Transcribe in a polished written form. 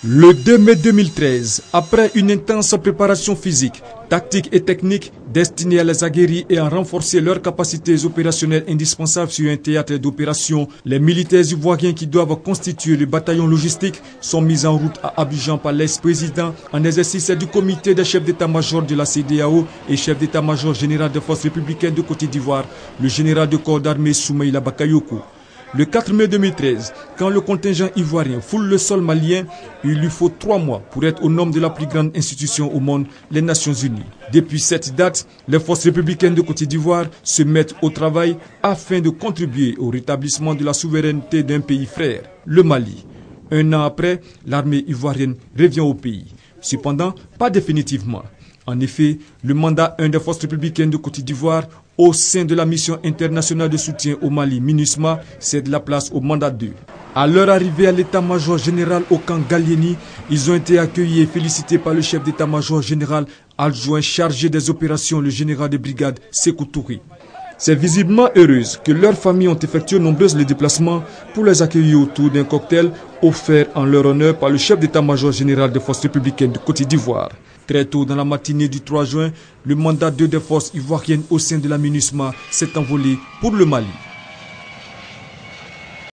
Le 2 mai 2013, après une intense préparation physique, tactique et technique destinée à les aguerrir et à renforcer leurs capacités opérationnelles indispensables sur un théâtre d'opération, les militaires ivoiriens qui doivent constituer le bataillon logistique sont mis en route à Abidjan par l'ex-président en exercice du comité des chefs d'état-major de la CEDEAO et chef d'état-major général des forces républicaines de Côte d'Ivoire, le général de corps d'armée Soumaïla Bakayoko. Le 4 mai 2013, quand le contingent ivoirien foule le sol malien, il lui faut 3 mois pour être au nombre de la plus grande institution au monde, les Nations Unies. Depuis cette date, les forces républicaines de Côte d'Ivoire se mettent au travail afin de contribuer au rétablissement de la souveraineté d'un pays frère, le Mali. Un an après, l'armée ivoirienne revient au pays. Cependant, pas définitivement. En effet, le mandat 1 des forces républicaines de Côte d'Ivoire au sein de la mission internationale de soutien au Mali, MINUSMA, cède la place au mandat 2. À leur arrivée à l'état-major général au camp Gallieni, ils ont été accueillis et félicités par le chef d'état-major général adjoint chargé des opérations, le général de brigade Sékou Touré. C'est visiblement heureuse que leurs familles ont effectué nombreux déplacements pour les accueillir autour d'un cocktail offert en leur honneur par le chef d'état-major général des forces républicaines de Côte d'Ivoire. Très tôt dans la matinée du 3 juin, le mandat 2 des forces ivoiriennes au sein de la MINUSMA s'est envolé pour le Mali.